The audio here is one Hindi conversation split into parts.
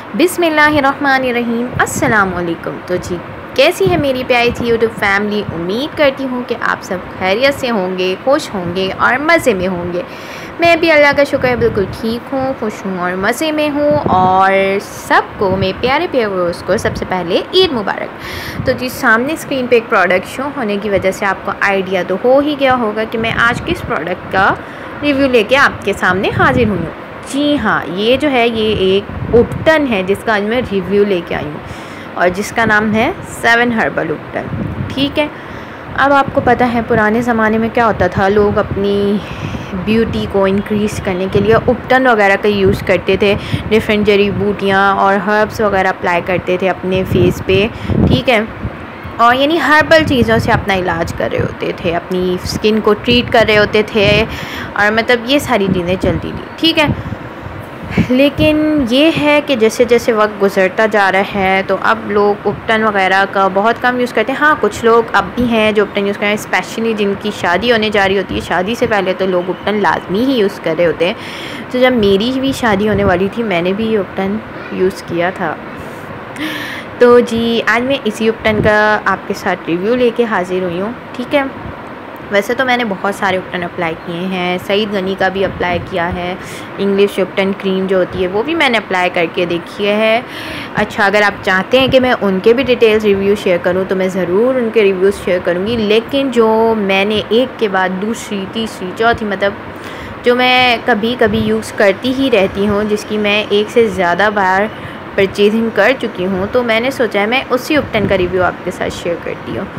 बिस्मिल्लाहिर्रहमानिर्रहीम अस्सलाम वालेकुम। तो जी कैसी है मेरी प्यारी सी यूट्यूब फैमिली। उम्मीद करती हूँ कि आप सब खैरियत से होंगे, खुश होंगे और मज़े में होंगे। मैं भी अल्लाह का शुक्र है बिल्कुल ठीक हूँ, खुश हूँ और मज़े में हूँ। और सबको मेरे प्यारे प्यारे व्यूअर्स को सबसे पहले ईद मुबारक। तो जी सामने स्क्रीन पे एक प्रोडक्ट शो होने की वजह से आपको आइडिया तो हो ही गया होगा कि मैं आज किस प्रोडक्ट का रिव्यू लेके आपके सामने हाजिर हुई हूँ। जी हाँ, ये जो है ये एक उपटन है जिसका आज मैं रिव्यू लेके आई हूँ और जिसका नाम है 7 हर्बल उपटन। ठीक है, अब आपको पता है पुराने ज़माने में क्या होता था, लोग अपनी ब्यूटी को इंक्रीज़ करने के लिए उपटन वगैरह का यूज़ करते थे। डिफरेंट जड़ी बूटियाँ और हर्ब्स वगैरह अप्लाई करते थे अपने फेस पे। ठीक है, और यानी हर्बल चीज़ों से अपना इलाज कर रहे होते थे, अपनी स्किन को ट्रीट कर रहे होते थे और मतलब ये सारी चीज़ें चलती थी। ठीक है, लेकिन ये है कि जैसे जैसे वक्त गुज़रता जा रहा है तो अब लोग उपटन वगैरह का बहुत कम यूज़ करते हैं। हाँ, कुछ लोग अब भी हैं जो उपटन यूज़ कर रहे हैं, स्पेशली जिनकी शादी होने जा रही होती है। शादी से पहले तो लोग उपटन लाजमी ही यूज़ कर रहे होते हैं। तो जब मेरी भी शादी होने वाली थी मैंने भी उपटन यूज़ किया था। तो जी आज मैं इसी उपटन का आपके साथ रिव्यू लेके हाज़िर हुई हूँ। ठीक है, वैसे तो मैंने बहुत सारे उपटन अप्लाई किए हैं, सईद गनी का भी अप्लाई किया है, इंग्लिश उपटन क्रीम जो होती है वो भी मैंने अप्लाई करके देखी है। अच्छा, अगर आप चाहते हैं कि मैं उनके भी डिटेल्स रिव्यू शेयर करूं तो मैं ज़रूर उनके रिव्यूज़ शेयर करूंगी। लेकिन जो मैंने एक के बाद दूसरी तीसरी चौथी मतलब जो मैं कभी कभी यूज़ करती ही रहती हूँ, जिसकी मैं एक से ज़्यादा बार परचेजिंग कर चुकी हूँ, तो मैंने सोचा है मैं उसी उपटन का रिव्यू आपके साथ शेयर करती हूँ।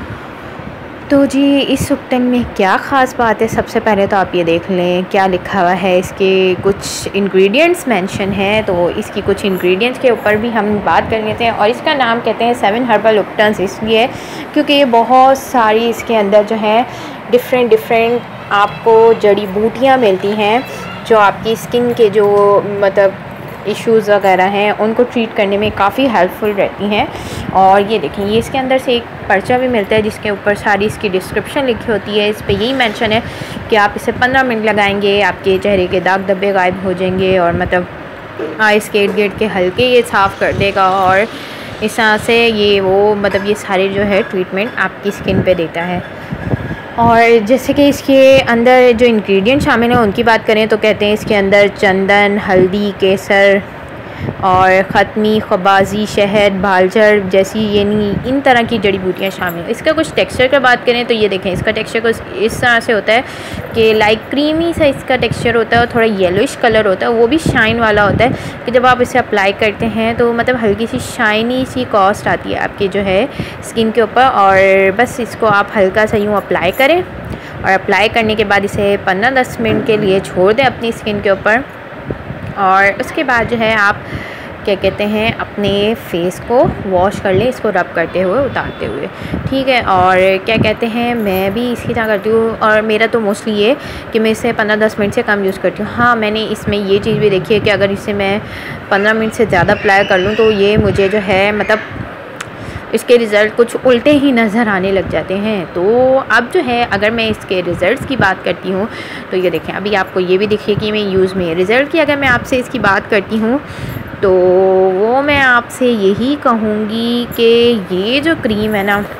तो जी इस उपटन में क्या ख़ास बात है, सबसे पहले तो आप ये देख लें क्या लिखा हुआ है। इसके कुछ इंग्रेडिएंट्स मेंशन हैं, तो इसकी कुछ इंग्रेडिएंट्स के ऊपर भी हम बात कर लेते हैं। और इसका नाम कहते हैं 7 हर्बल उपटन्स इसलिए क्योंकि ये बहुत सारी इसके अंदर जो है डिफरेंट आपको जड़ी बूटियाँ मिलती हैं जो आपकी स्किन के जो मतलब इश्यूज़ वगैरह हैं उनको ट्रीट करने में काफ़ी हेल्पफुल रहती हैं। और ये देखें, ये इसके अंदर से एक पर्चा भी मिलता है जिसके ऊपर सारी इसकी डिस्क्रिप्शन लिखी होती है। इस पे यही मेंशन है कि आप इसे 15 मिनट लगाएंगे, आपके चेहरे के दाग धब्बे गायब हो जाएंगे और मतलब आइस के इर्द गिर्द के हल्के ये साफ़ कर देगा और इस तरह से ये वो मतलब ये सारे जो है ट्रीटमेंट आपकी स्किन पे देता है। और जैसे कि इसके अंदर जो इंग्रेडिएंट शामिल हैं उनकी बात करें तो कहते हैं इसके अंदर चंदन, हल्दी, केसर और ख़त्मी, खबाजी, शहद, भालचर जैसी यानी इन तरह की जड़ी बूटियाँ शामिल हैं। इसका कुछ टेक्सचर का बात करें तो ये देखें, इसका टेक्सचर कुछ इस तरह से होता है कि लाइक क्रीमी सा इसका टेक्सचर होता है और थोड़ा येलोइश कलर होता है, वो भी शाइन वाला होता है कि जब आप इसे अप्लाई करते हैं तो मतलब हल्की सी शाइनी सी कॉस्ट आती है आपकी जो है स्किन के ऊपर। और बस इसको आप हल्का सा यूँ अप्लाई करें और अप्लाई करने के बाद इसे 15-10 मिनट के लिए छोड़ दें अपनी स्किन के ऊपर। और उसके बाद जो है आप क्या कहते हैं अपने फेस को वॉश कर लें, इसको रब करते हुए उतारते हुए। ठीक है, और क्या कहते हैं मैं भी इसी तरह करती हूँ और मेरा तो मोस्टली ये कि मैं इसे 15-10 मिनट से कम यूज़ करती हूँ। हाँ, मैंने इसमें ये चीज़ भी देखी है कि अगर इसे मैं 15 मिनट से ज़्यादा अप्लाई कर लूँ तो ये मुझे जो है मतलब इसके रिज़ल्ट कुछ उल्टे ही नज़र आने लग जाते हैं। तो अब जो है अगर मैं इसके रिज़ल्ट्स की बात करती हूँ तो ये देखें, अभी आपको ये भी देखिए कि मैं यूज़ में रिज़ल्ट की अगर मैं आपसे इसकी बात करती हूँ तो वो मैं आपसे यही कहूँगी कि ये जो क्रीम है ना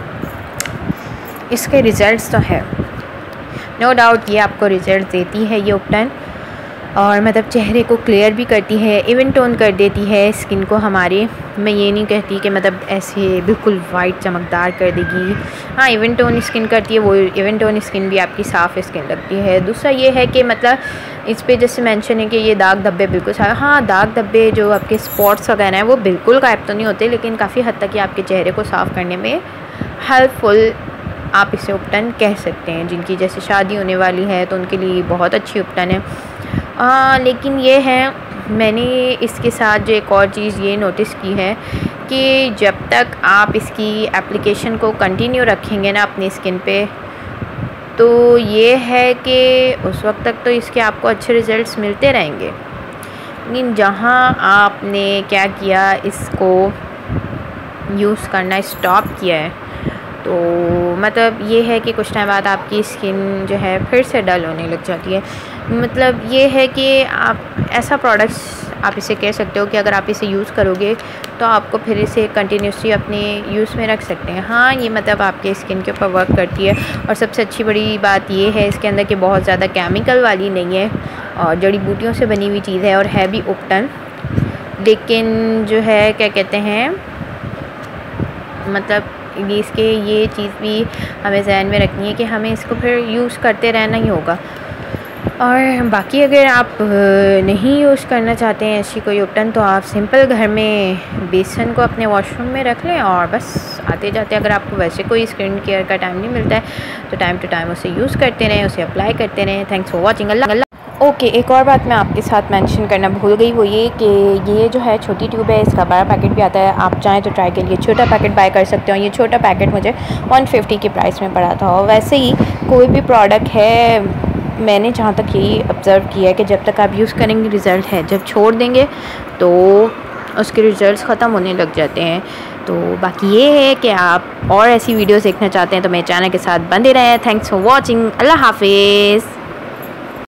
इसके रिज़ल्ट्स तो है, नो डाउट ये आपको रिज़ल्ट देती है ये उपटन। और मतलब चेहरे को क्लियर भी करती है, इवन टोन कर देती है स्किन को हमारे। मैं ये नहीं कहती कि मतलब ऐसे बिल्कुल वाइट चमकदार कर देगी, हाँ इवन टोन स्किन करती है, वो इवन टोन स्किन भी आपकी साफ़ स्किन लगती है। दूसरा ये है कि मतलब इस पे जैसे मेंशन है कि ये दाग धब्बे बिल्कुल साफ, हाँ दाग धब्बे जो आपके स्पॉट्स वगैरह हैं वो बिल्कुल गायब तो नहीं होते लेकिन काफ़ी हद तक ये आपके चेहरे को साफ़ करने में हेल्पफुल आप इसे उपटन कह सकते हैं। जिनकी जैसे शादी होने वाली है तो उनके लिए बहुत अच्छी उपटन है। लेकिन ये है मैंने इसके साथ जो एक और चीज़ ये नोटिस की है कि जब तक आप इसकी एप्लीकेशन को कंटिन्यू रखेंगे ना अपनी स्किन पे तो ये है कि उस वक्त तक तो इसके आपको अच्छे रिज़ल्ट्स मिलते रहेंगे। लेकिन जहाँ आपने क्या किया, इसको यूज़ करना स्टॉप किया है तो मतलब ये है कि कुछ टाइम बाद आपकी स्किन जो है फिर से डल होने लग जाती है। मतलब ये है कि आप ऐसा प्रोडक्ट्स आप इसे कह सकते हो कि अगर आप इसे यूज़ करोगे तो आपको फिर इसे कंटिन्यूसली अपने यूज़ में रख सकते हैं। हाँ, ये मतलब आपके स्किन के ऊपर वर्क करती है। और सबसे अच्छी बड़ी बात ये है इसके अंदर कि बहुत ज़्यादा केमिकल वाली नहीं है और जड़ी बूटियों से बनी हुई चीज़ है और है भी उपटन। लेकिन जो है क्या कहते हैं, मतलब इसके ये चीज़ भी हमें ज़हन में रखनी है कि हमें इसको फिर यूज़ करते रहना ही होगा। और बाकी अगर आप नहीं यूज़ करना चाहते हैं ऐसी कोई उपटन, तो आप सिंपल घर में बेसन को अपने वॉशरूम में रख लें और बस आते जाते अगर आपको वैसे कोई स्किन केयर का टाइम नहीं मिलता है तो टाइम टू टाइम उसे यूज़ करते रहें, उसे अप्लाई करते रहें। Thanks for watching. Allah. Okay, एक और बात मैं आपके साथ मेंशन करना भूल गई, वो ये कि ये जो है छोटी ट्यूब है, इसका बड़ा पैकेट भी आता है। आप चाहें तो ट्राई के लिए छोटा पैकेट बाय कर सकते हो। ये छोटा पैकेट मुझे 150 के प्राइस में पड़ा था। और वैसे ही कोई भी प्रोडक्ट है, मैंने जहाँ तक यही ऑब्ज़र्व किया है कि जब तक आप यूज़ करेंगे रिज़ल्ट है, जब छोड़ देंगे तो उसके रिज़ल्ट्स ख़त्म होने लग जाते हैं। तो बाकी ये है कि आप और ऐसी वीडियोस देखना चाहते हैं तो मेरे चैनल के साथ बने रहें। Thanks for watching. अल्लाह हाफिज़।